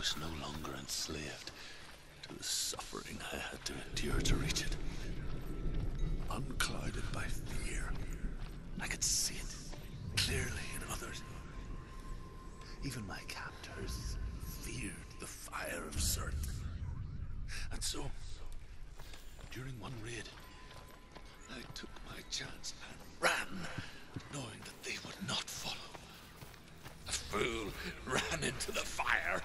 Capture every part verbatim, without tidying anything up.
was no longer enslaved to the suffering I had to endure to reach it. Unclouded by fear, I could see it clearly in others. Even my captors feared the fire of Surt. And so, during one raid, I took my chance and ran, knowing that they would not follow. The fool ran into the fire.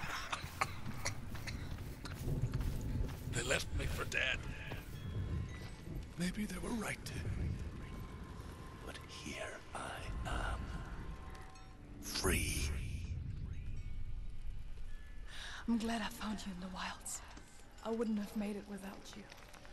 They left me for dead. Maybe they were right to. But here I am. Free. I'm glad I found you in the wilds. I wouldn't have made it without you.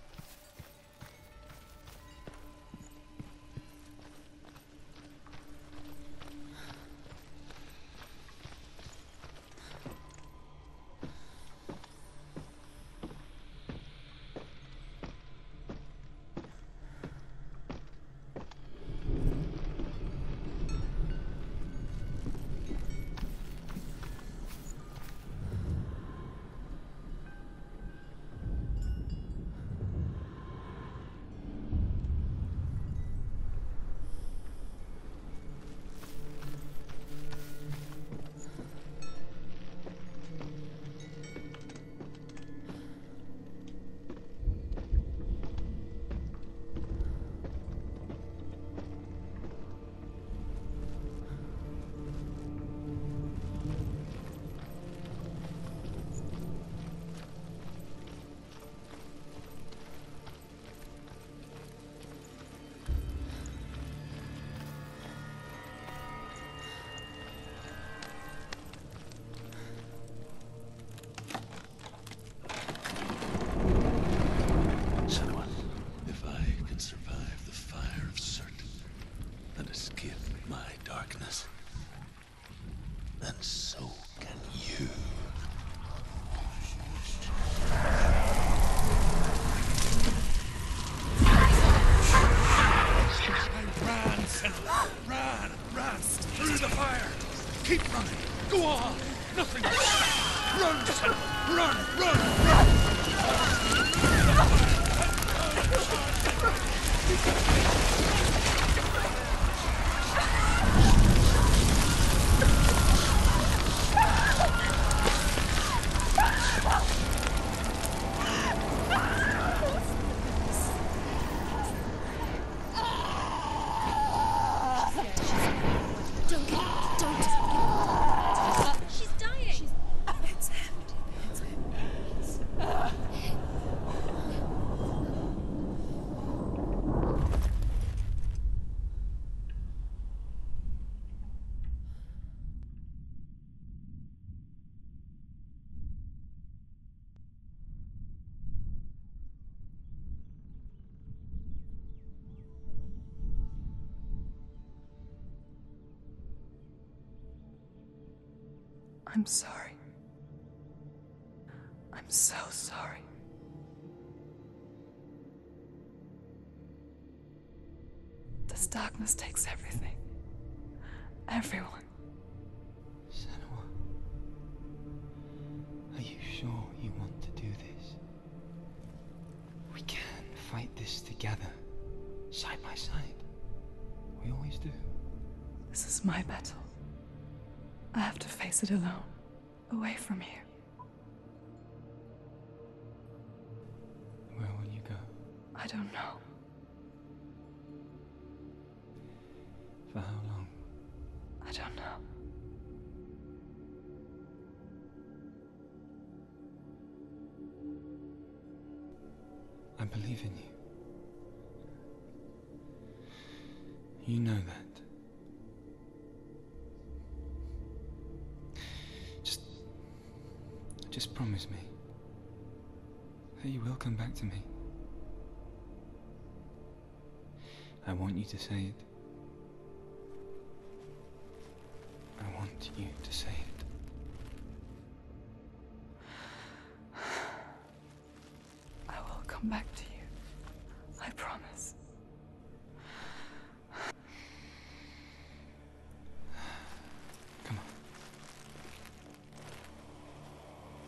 I'm sorry. I'm so sorry. This darkness takes everything. Everyone. Senua, are you sure you want to do this? We can fight this together, side by side. We always do. This is my battle. I have to face it alone, away from here. Where will you go? I don't know. For how long? I don't know. I believe in you. You know that. Just... Just promise me that you will come back to me. I want you to say it. I want you to say it. I will come back to you. I promise. Come on.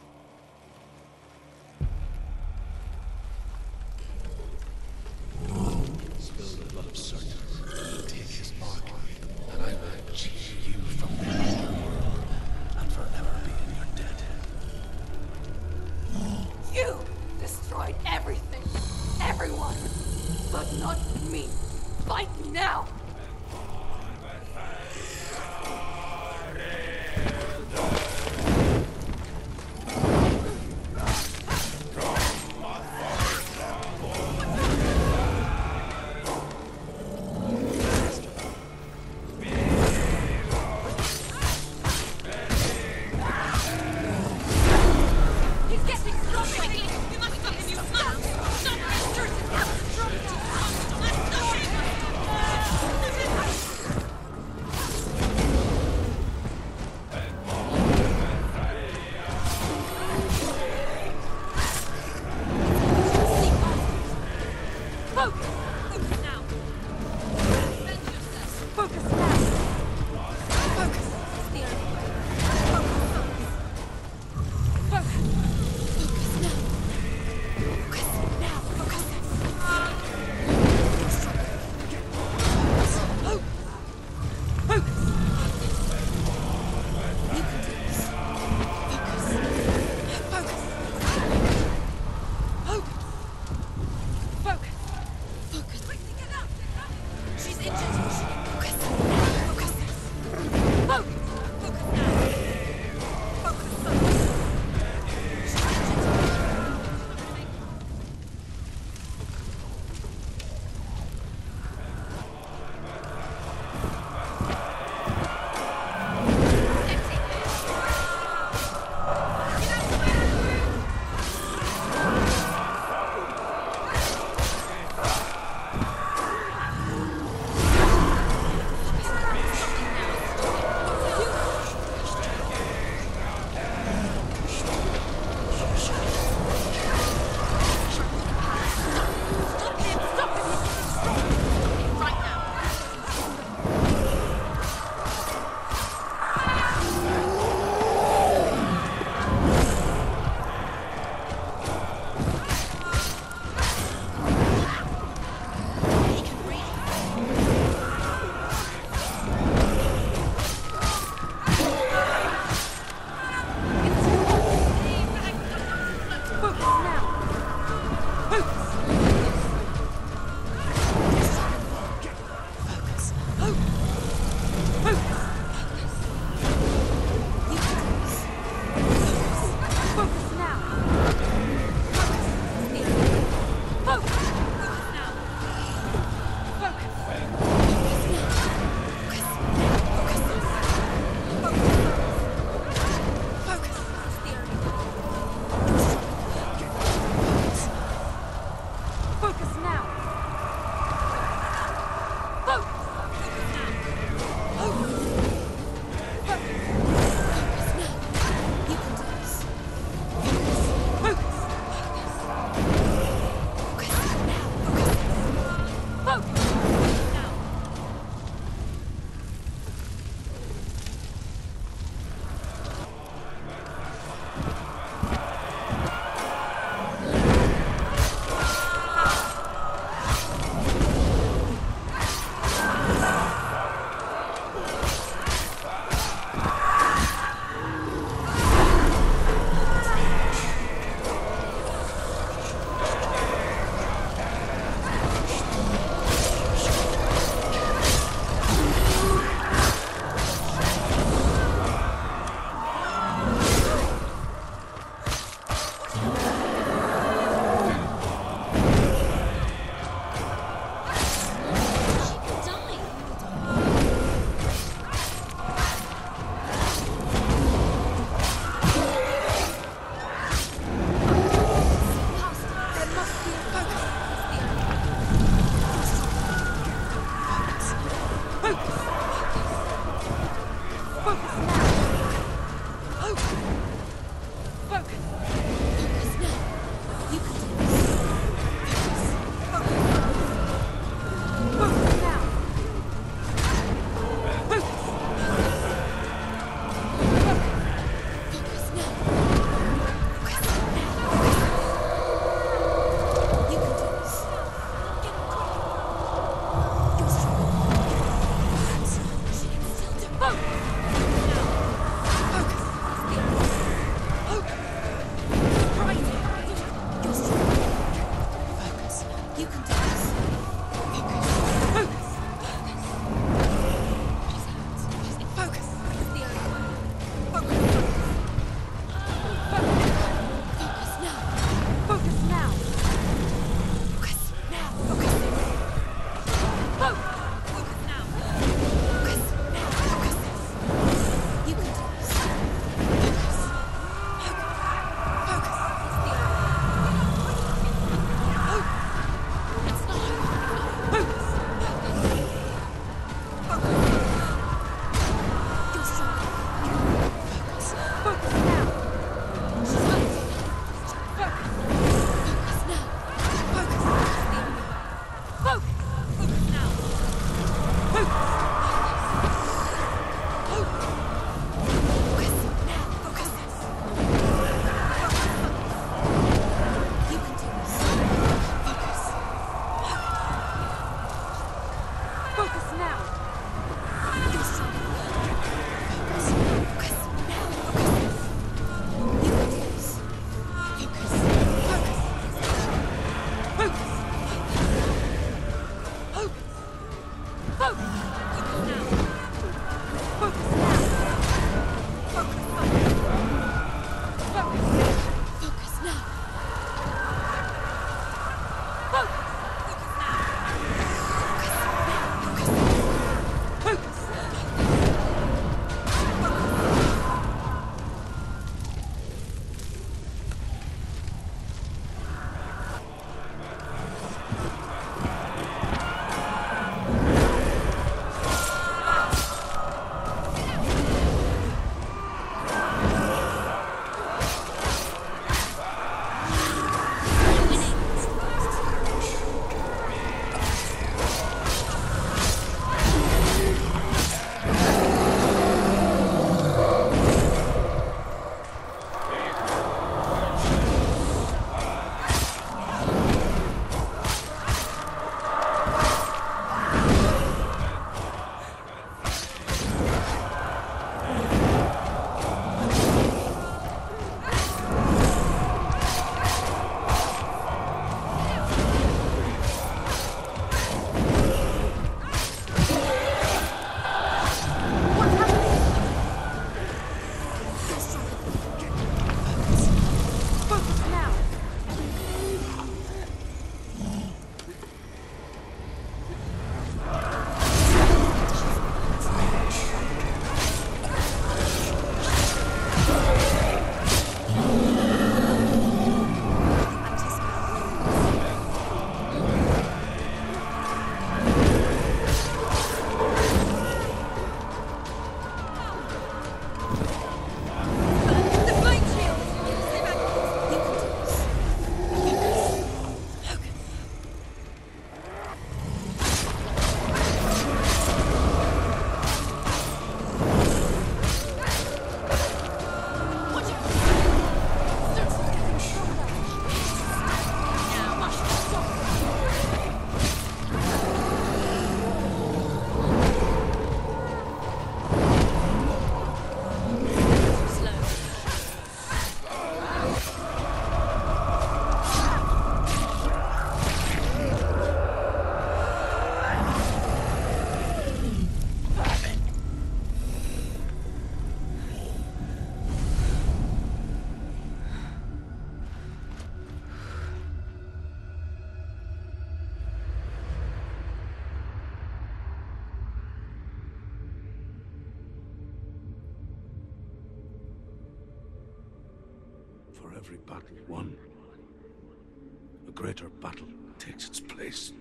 For every battle won, a greater battle takes its place.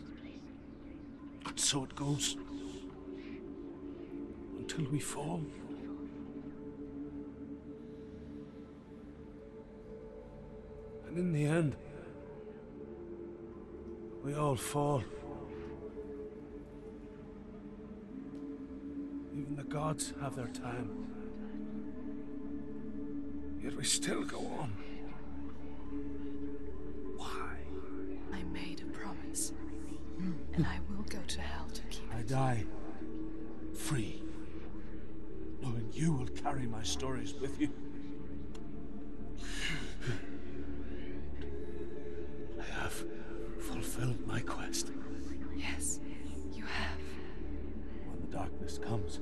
And so it goes. Until we fall. And in the end, we all fall. Even the gods have their time. Yet we still go on. Why? I made a promise, and I will go to hell to keep I it. die free, knowing you will carry my stories with you. I have fulfilled my quest. Yes, you have. When the darkness comes,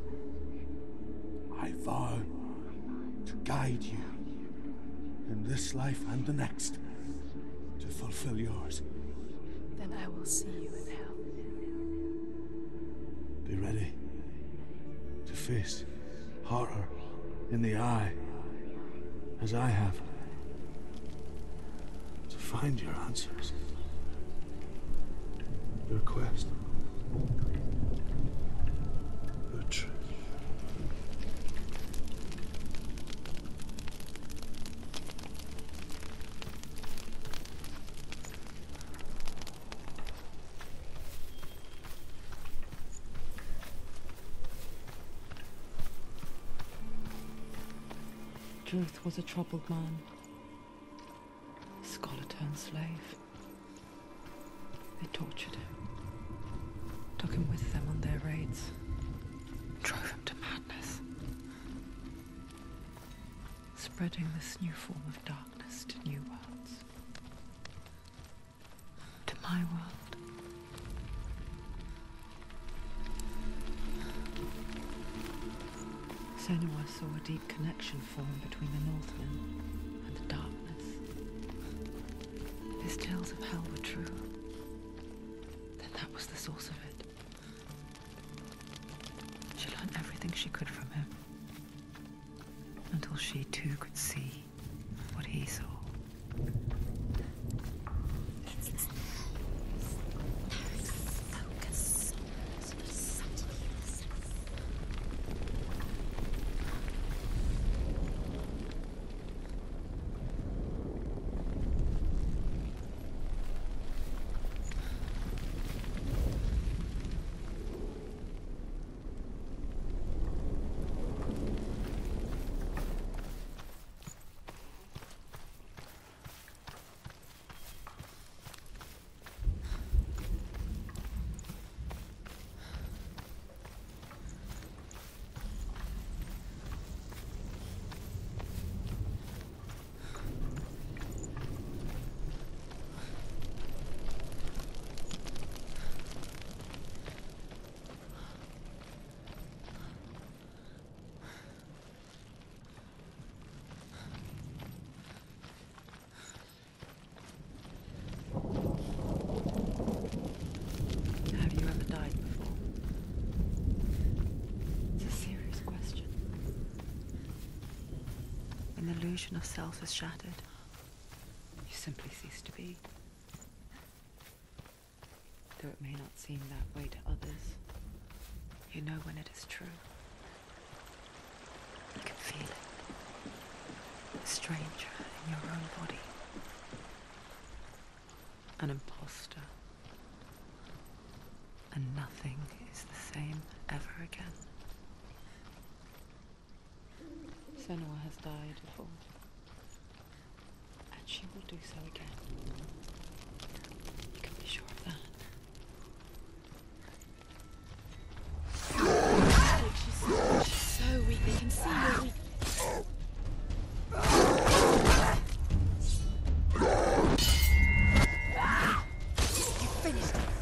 I vow to guide you in this life and the next to fulfill yours. Then I will see you in hell. Be ready to face horror in the eye, as I have. To find your answers. Your quest. Your truth. Druth was a troubled man, a scholar turned slave. They tortured him, took him with them on their raids, drove him to madness, spreading this new form of darkness to new worlds, to my world. Senua saw a deep connection form between the Northmen and the darkness. His tales of hell were true. Then that was the source of it. She learned everything she could from him, until she too could see what he saw. The illusion of self is shattered. You simply cease to be. Though it may not seem that way to others, you know when it is true. You can feel it. A stranger in your own body. An imposter. And nothing is the same ever again. Senua has died before, and she will do so again. You can be sure of that. She's, she's so weak, they can see her weak. You finished it.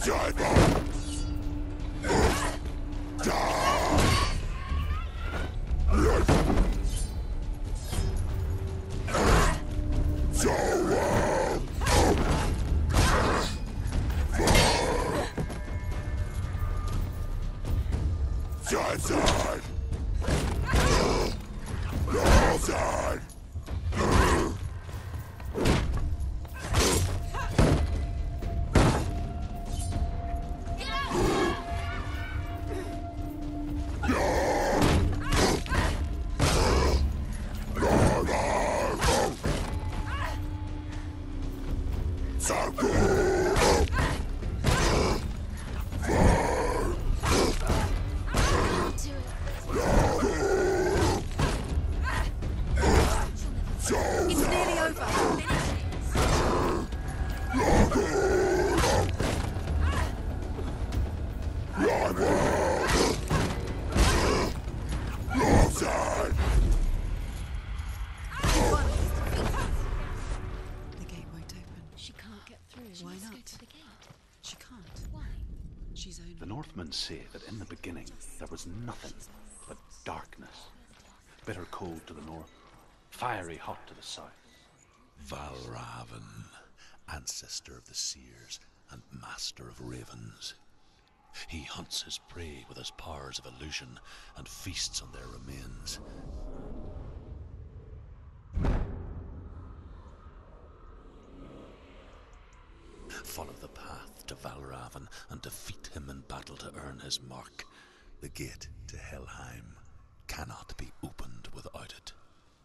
The Northmen say that in the beginning there was nothing but darkness. Bitter cold to the north, fiery hot to the south. Valravn, ancestor of the seers and master of ravens. He hunts his prey with his powers of illusion and feasts on their remains. Follow the path to Valravn and defeat him in battle to earn his mark. The gate to Helheim cannot be opened without it.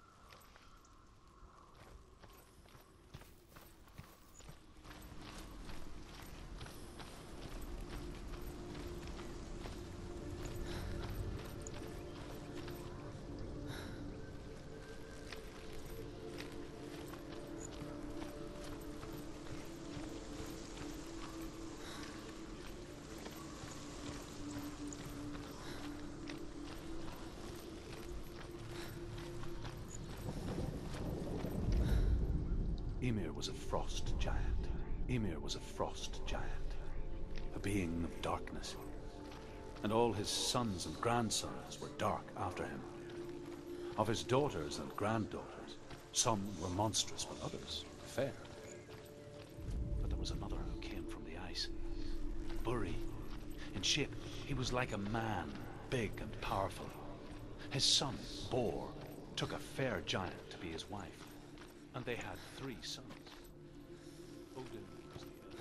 Ymir was a frost giant. Ymir was a frost giant, a being of darkness. And all his sons and grandsons were dark after him. Of his daughters and granddaughters, some were monstrous, but others fair. But there was another who came from the ice. Buri. In shape, he was like a man, big and powerful. His son, Bor, took a fair giant to be his wife. And they had three sons. Odin was the eldest.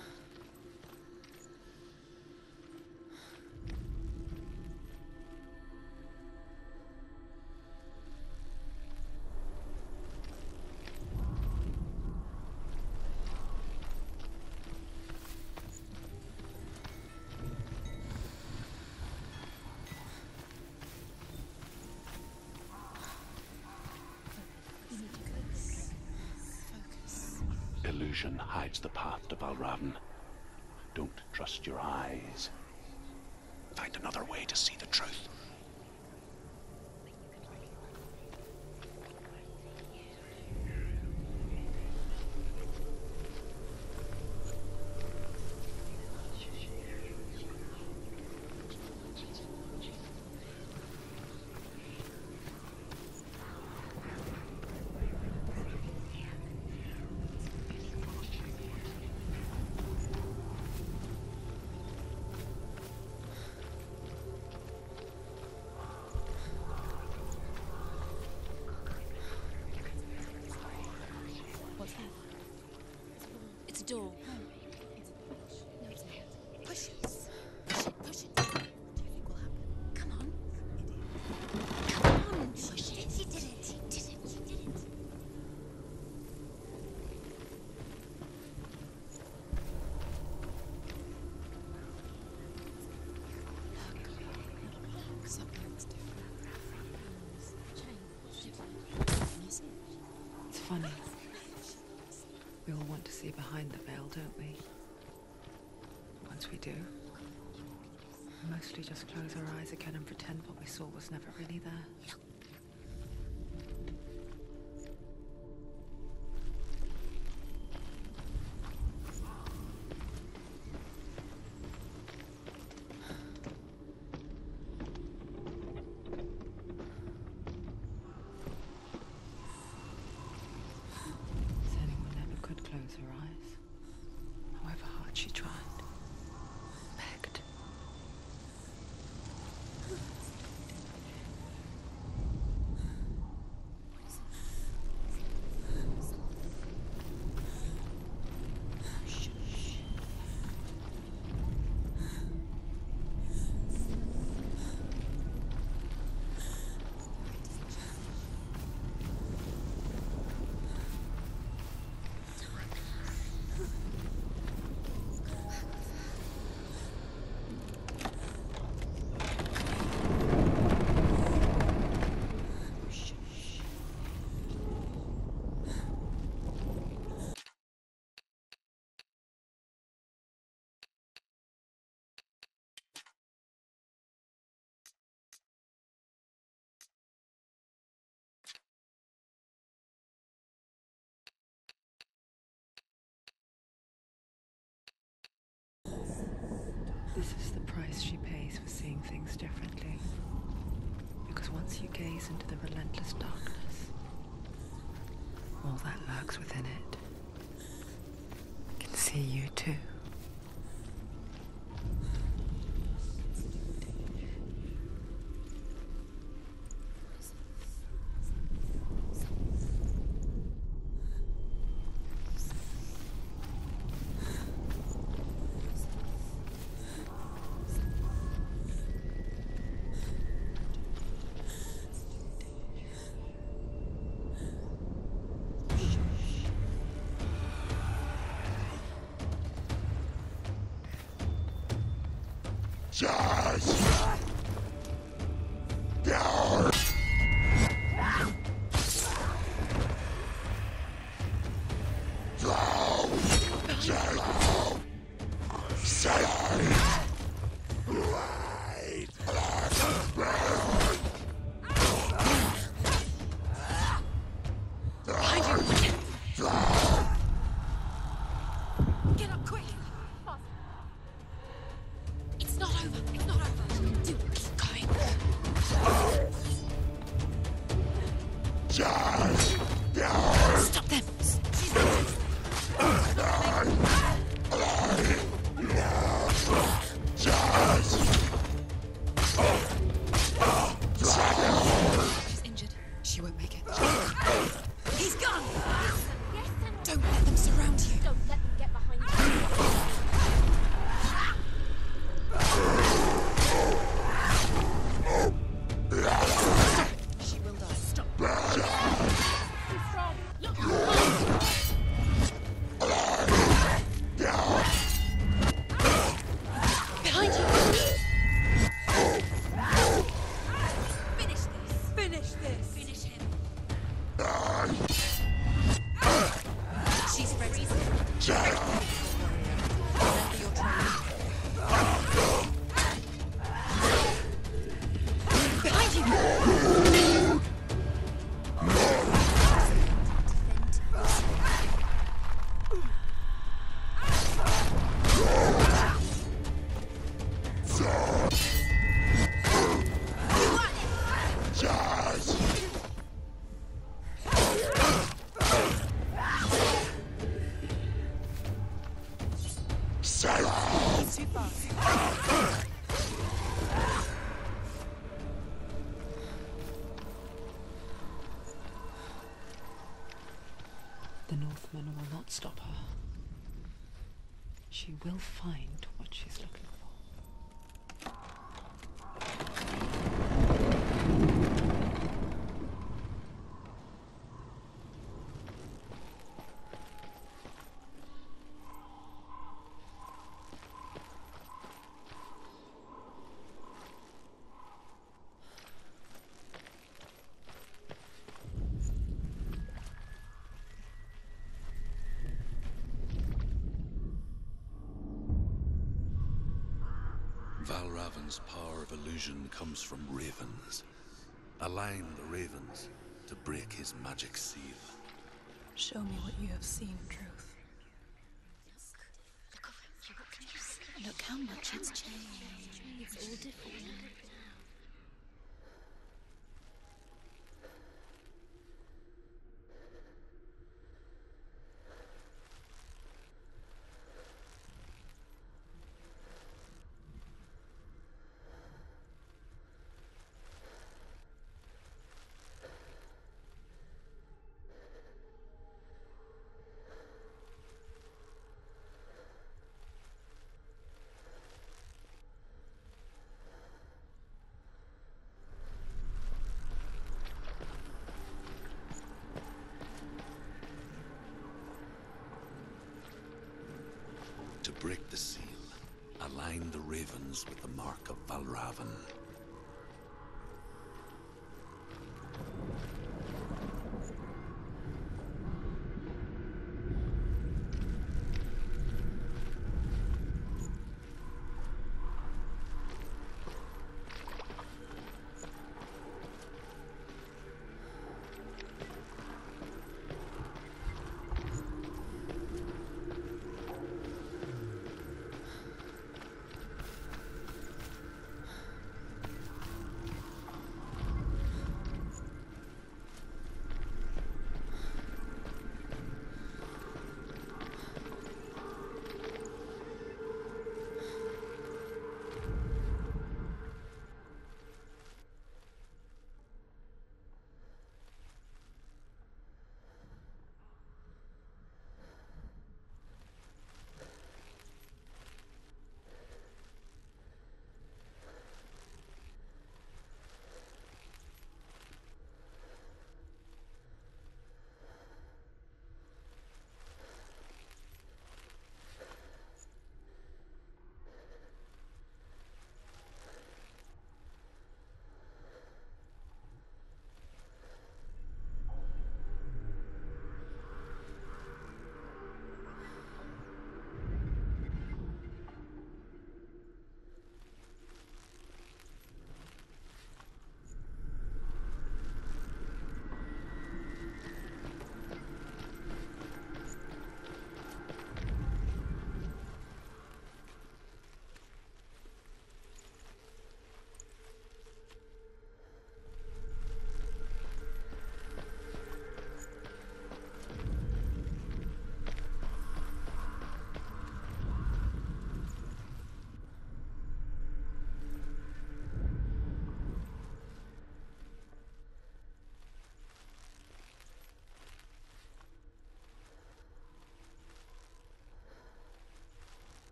Illusion hides the path to Valravn. Don't trust your eyes. Find another way to see the truth. It's a door. No, it's not. Push it. Push it. Push it. What do you think will happen? Come on. Come on. Push it. He did it. He did it. He did it. Look. Something's different. Change. It's funny. We all want to see behind the veil, don't we? Once we do, we mostly just close our eyes again and pretend what we saw was never really there. things differently. Because once you gaze into the relentless darkness, all that lurks within it can see you too. Get up quick! It's not over. It's not over. Do it. Keep going. Stop them. She's injured. She won't make it. He's gone. Yes, and Don't let them surround you. don't let them get behind you. She will die. Stop. Too strong. Look. Behind you. Finish this. Finish this. Finish him. She's ready. Remember your training. Behind you. He's too fast. The Northmen will not stop her. She will find what she's looking for. Valravan's power of illusion comes from ravens. Align the ravens to break his magic seal. Show me what you have seen, Truth. Look how much it's changed. It's all different now. To break the seal, align the ravens with the mark of Valravan.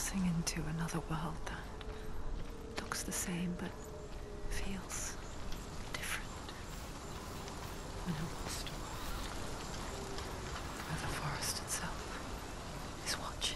crossing into another world that looks the same but feels different. In a lost world, where the forest itself is watching.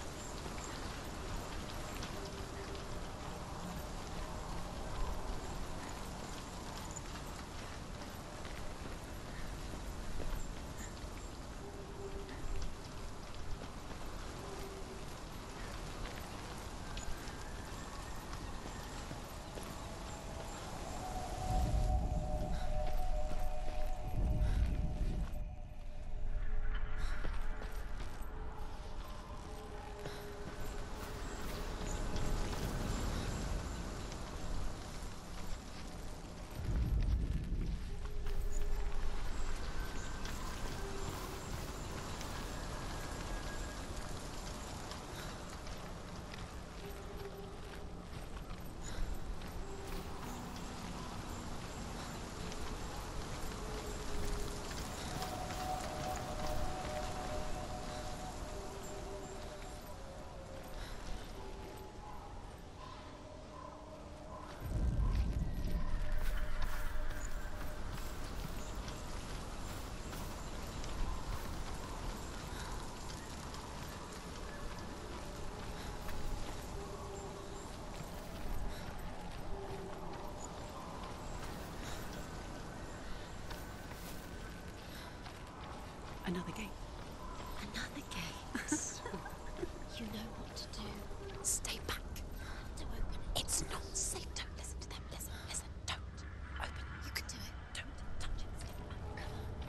Another gate. Another gate. You know what to do. Stay back. Don't open it. It's not safe. Don't listen to them. Listen, listen. Don't open. You can do it. Don't touch it. Stay back.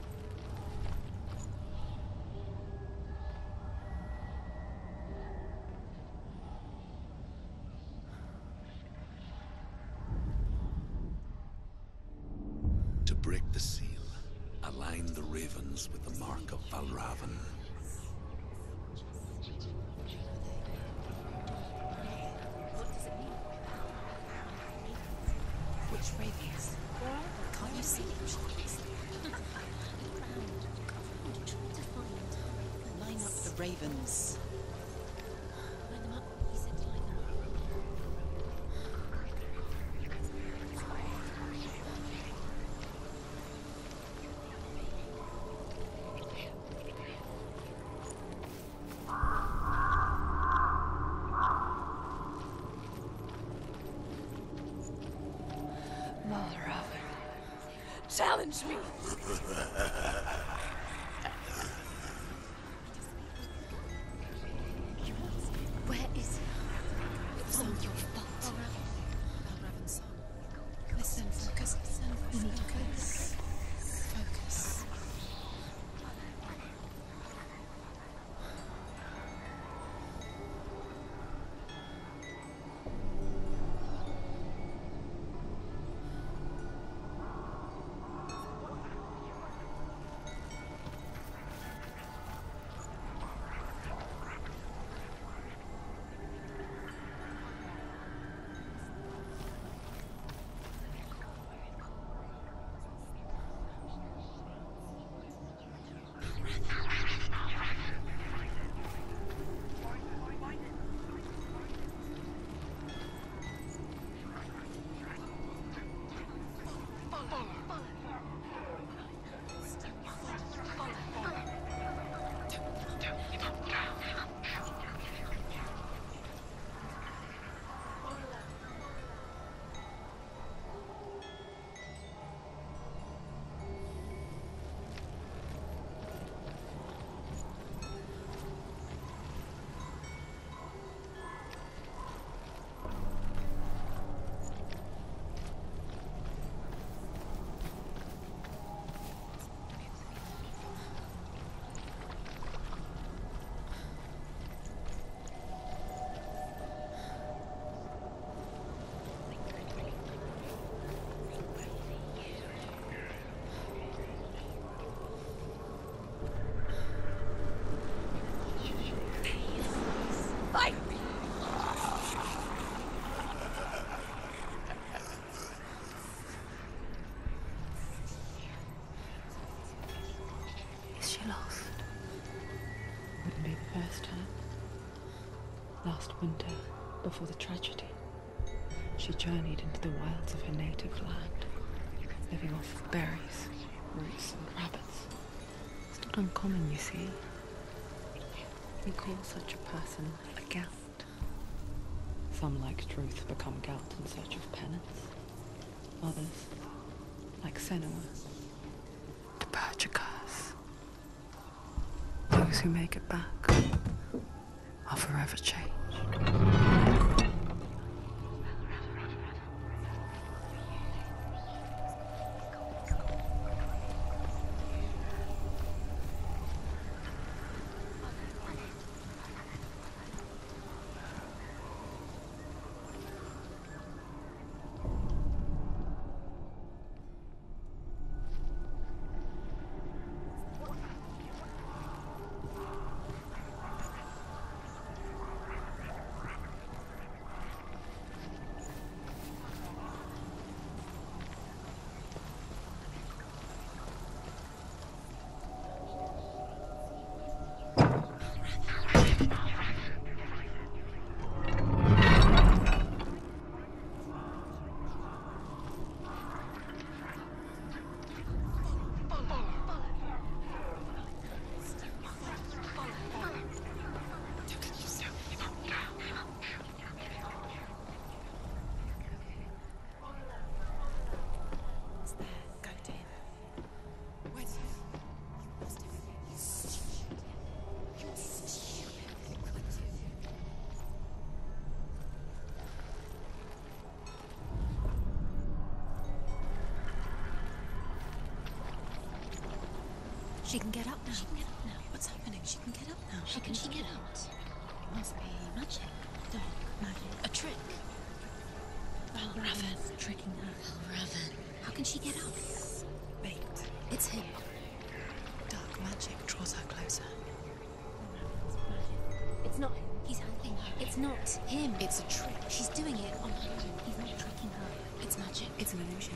To break the seal, align the ravens with the mark of Valravan. What does it mean? Which ravens? Can't you see it? To find. Line up the ravens. Line them up. He said to line them up. Valravan, challenge me! Where is he? It's all your fault. Valravan's son. Listen, focus. Listen, focus. Focus. Is she lost? Wouldn't be the first time. Last winter, before the tragedy, she journeyed into the wilds of her native land, living off berries, roots, and rabbits. It's not uncommon, you see. We call such a person a Gelt. Some, like Truth, become Gelt in search of penance. Others, like Senua, to purge a curse. Those who make it back are forever changed. She can get up now. She can get up now. What's happening? She can get up now. How can she get out? It must be magic. Dark magic. A trick. Valravan tricking her. Valravan. How can she get out? Bait. It's him. Dark magic draws her closer. It's not him. He's helping her. It's not him. It's a trick. She's doing it on her own. He's not tricking her. It's magic. It's an illusion.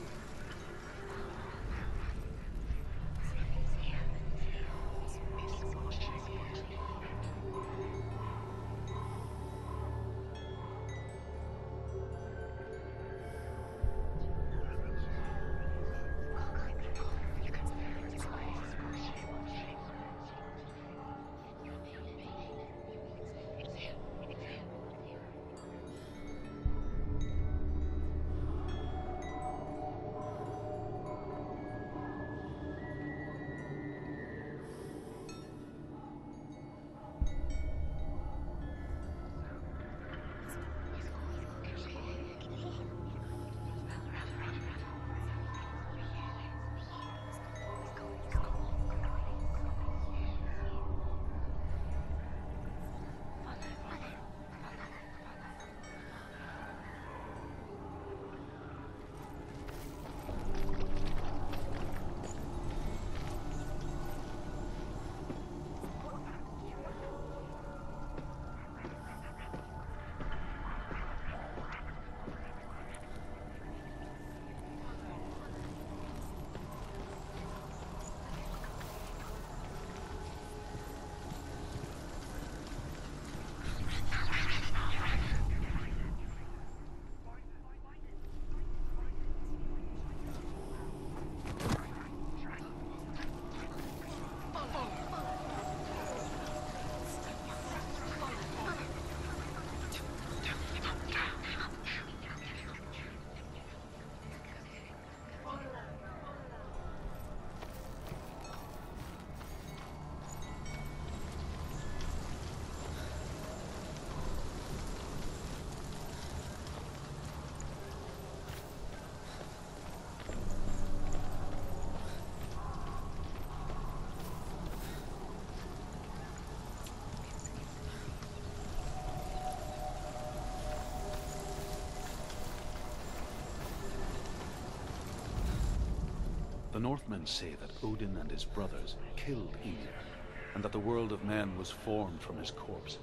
The Northmen say that Odin and his brothers killed Ymir, and that the world of men was formed from his corpse.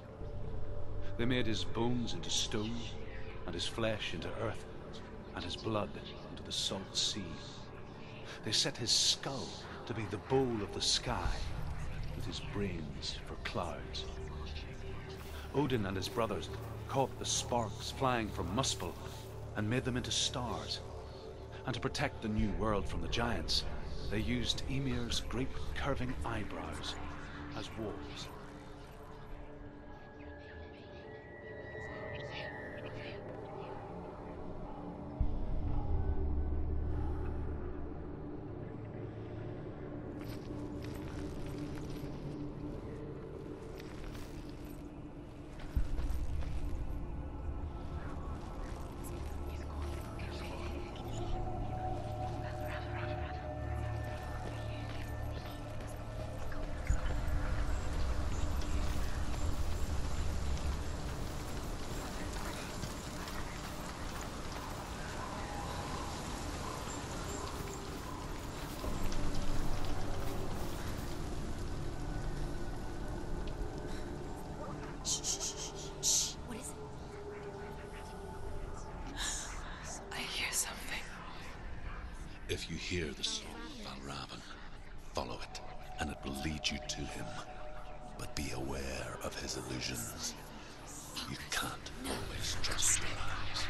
They made his bones into stone, and his flesh into earth, and his blood into the salt sea. They set his skull to be the bowl of the sky, with his brains for clouds. Odin and his brothers caught the sparks flying from Muspel and made them into stars. And to protect the new world from the giants, they used Ymir's great curving eyebrows as walls. If you hear the song of Valravn, follow it, and it will lead you to him. But be aware of his illusions. You can't always trust your eyes.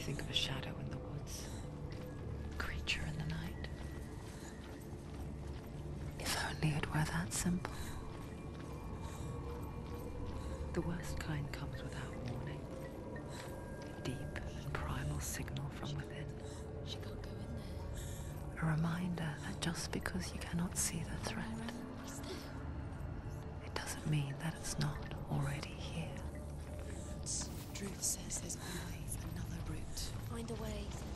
think of a shadow in the woods, a creature in the night. If only it were that simple. The worst kind comes without warning. A deep and primal signal from within. She can't go in there. A reminder that just because you cannot see the threat, He's there. it doesn't mean that it's not already here. Druid says there's always another route. Find a way